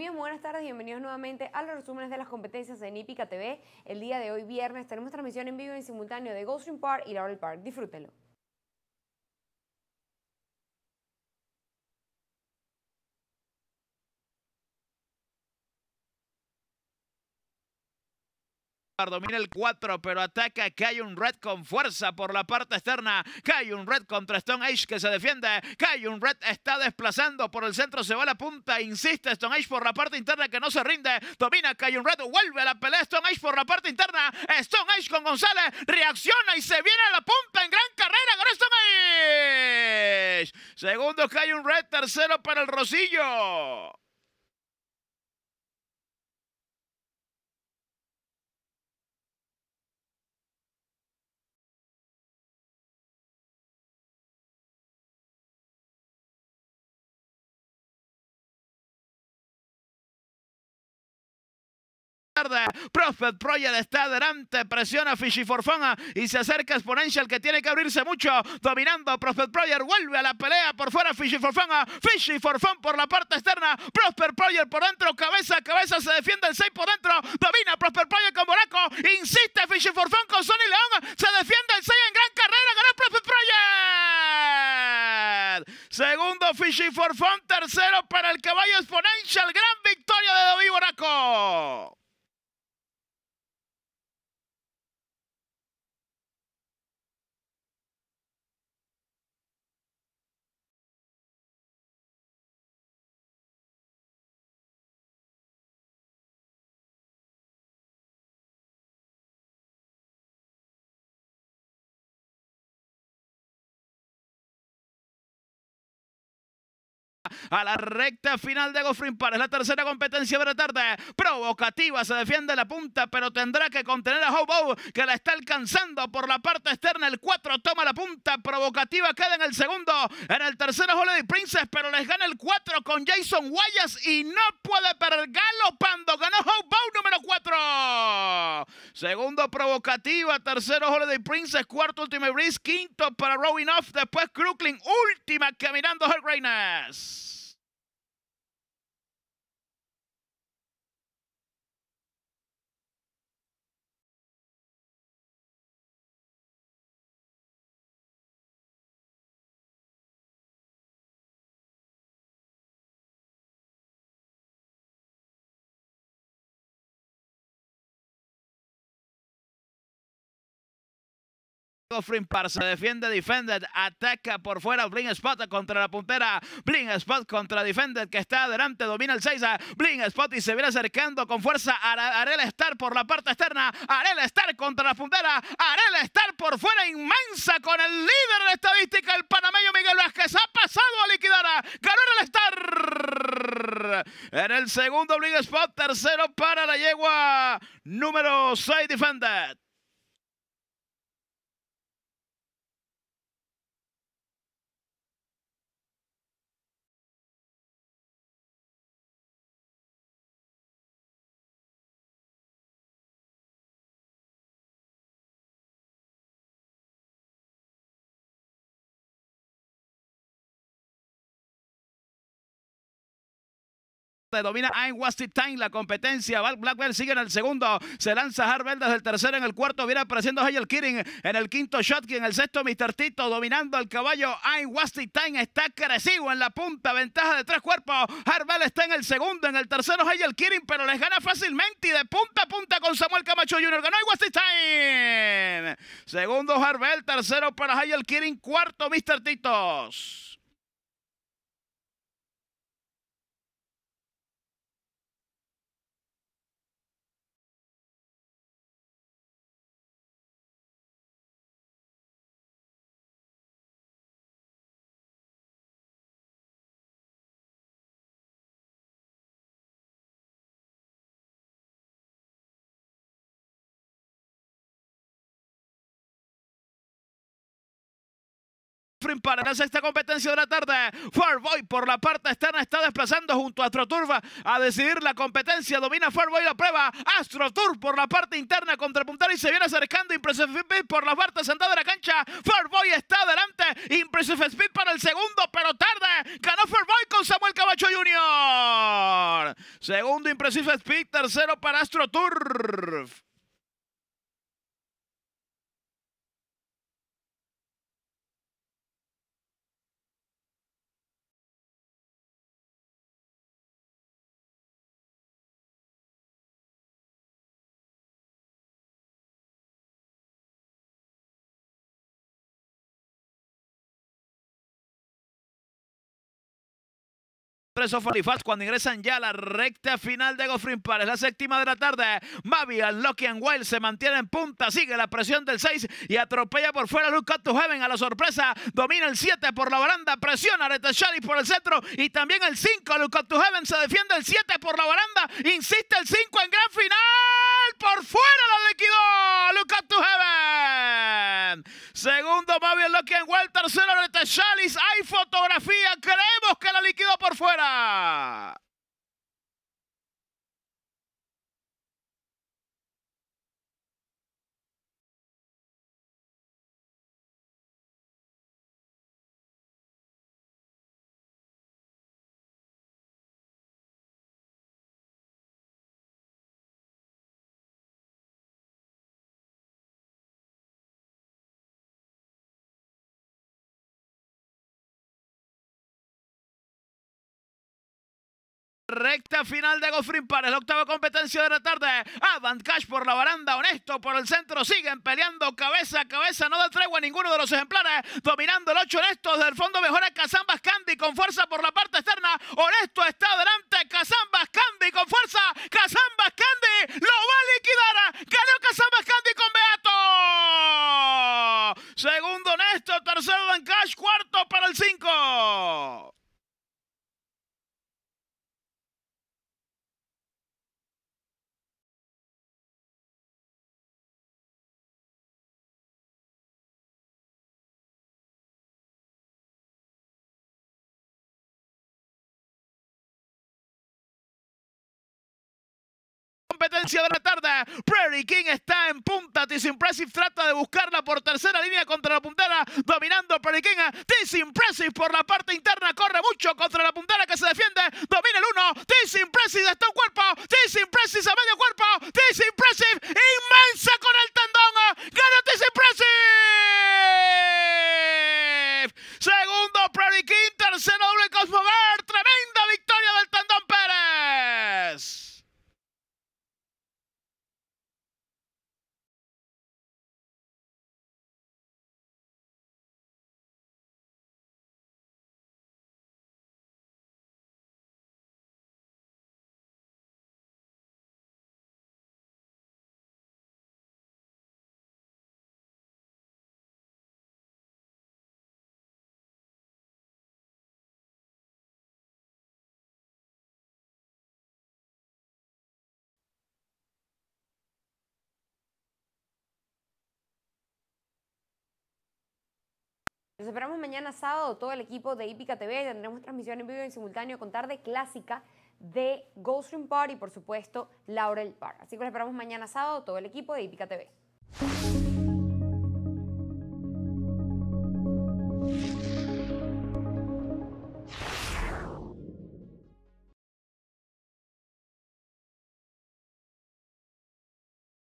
Amigos, muy buenas tardes y bienvenidos nuevamente a los resúmenes de las competencias de Hípica TV. El día de hoy, viernes, tenemos transmisión en vivo y en simultáneo de Gulfstream Park y Laurel Park. Disfrútenlo. Domina el 4, pero ataca Cayun Red con fuerza por la parte externa. Cayun Red contra Stone Age que se defiende. Cayun Red está desplazando por el centro, se va a la punta. Insiste Stone Age por la parte interna que no se rinde. Domina Cayun Red, vuelve a la pelea Stone Age por la parte interna. Stone Age con González, reacciona y se viene a la punta en gran carrera. Ganó Stone Age. Segundo Cayun Red, tercero para el Rosillo. Prophet Project está adelante, presiona Fishy Forfana y se acerca Exponential que tiene que abrirse mucho, dominando Prophet Project, vuelve a la pelea por fuera Fishy Forfana por la parte externa, Prophet Project por dentro, cabeza a cabeza se defiende el 6 por dentro, domina Prophet Project con Moraco, insiste Fishy Forfana con Sonny León, se defiende el 6 en gran carrera, ganó Prophet Project. Segundo Fishy Forfana, tercero para el caballo Exponential, gran victoria de David Moraco. A la recta final de Gulfstream Park, es la tercera competencia de la tarde, provocativa, se defiende la punta, pero tendrá que contener a Hobo, que la está alcanzando por la parte externa, el 4 toma la punta, provocativa queda en el segundo, en el tercero Holiday Princess, pero les gana el 4 con Jason Guayas y no puede perder, galopando, ganó Hobo número 4, segundo provocativa, tercero Holiday Princess, cuarto Ultimate Breeze, quinto para Rowing Off, después Crooklyn, última caminando Her Greatness. Gulfstream Park se defiende Defended, ataca por fuera Bling Spot contra la puntera, Bling Spot contra Defended que está adelante, domina el 6, Bling Spot y se viene acercando con fuerza a Arela Star por la parte externa, Arela Star contra la puntera, Arela Star por fuera inmensa con el líder de estadística, el panameño Miguel Vázquez, ha pasado a liquidar, ganó Arela Star. En el segundo Bling Spot, tercero para la yegua número 6 Defended. Domina I'm Wasted Time la competencia. Blackwell sigue en el segundo. Se lanza Harbel desde el tercero. En el cuarto viene apareciendo Hayel Kirin. En el quinto Shotki. En el sexto Mr. Tito dominando al caballo. I'm Wasted Time está crecido en la punta. Ventaja de 3 cuerpos. Harbel está en el segundo. En el tercero Hayel Kirin, pero les gana fácilmente y de punta a punta con Samuel Camacho Jr. Ganó I'm Wasted Time. Segundo Harbel. Tercero para Hayel Kirin. Cuarto Mr. Titos. Gulfstream para la sexta competencia de la tarde. Farboy por la parte externa está desplazando junto a AstroTurf a decidir la competencia. Domina Farboy la prueba. AstroTurf por la parte interna contra el puntero y se viene acercando Impressive Speed por la parte sentada de la cancha. Farboy está adelante. Impressive Speed para el segundo, pero tarde. Ganó Farboy con Samuel Camacho Jr. Segundo Impressive Speed, tercero para AstroTurf. Falifaz cuando ingresan ya a la recta final de Gulfstream Park. Es la séptima de la tarde. Mavi, Lucky and Wild se mantiene en punta. Sigue la presión del 6 y atropella por fuera Look Up to Heaven a la sorpresa. Domina el 7 por la baranda. Presiona Areta Shari por el centro y también el 5. Look Up to Heaven se defiende el 7 por la baranda. Insiste el 5 en gran final. Por fuera la liquidó Look Up to Heaven. Segundo Mavi, Lucky and Wild. Tercero Areta Shari. Hay fotografía. Creemos que la liquidó por fuera. Recta final de Gulfstream Park, la octava competencia de la tarde. Avant Cash por la baranda, Honesto por el centro, siguen peleando cabeza a cabeza, no da tregua a ninguno de los ejemplares. Dominando el 8 Honesto, desde el fondo mejora Kazambas Candy con fuerza por la parte externa. Honesto está adelante, Kazambas Candy con fuerza. Kazambas Candy lo va a liquidar. Ganó Kazambas Candy con Beato. Segundo Honesto, tercero Avant Cash, cuarto para el 5. Competencia de la tarde. Prairie King está en punta. This Impressive trata de buscarla por tercera línea contra la puntera. Dominando Prairie King. This Impressive por la parte interna. Corre mucho contra la puntera que se defiende. Domina el 1. This Impressive está un cuerpo. This Impressive a medio cuerpo. This Impressive inmensa con el tendón. Gana This Impressive. Segundo Prairie King. Tercero doble Cosmover. Tremenda victoria del tendón Pérez. Nos esperamos mañana sábado, todo el equipo de Hípica TV. Tendremos transmisión en vivo y en simultáneo con tarde clásica de Gulfstream Park y, por supuesto, Laurel Park. Así que los esperamos mañana sábado, todo el equipo de Hípica TV.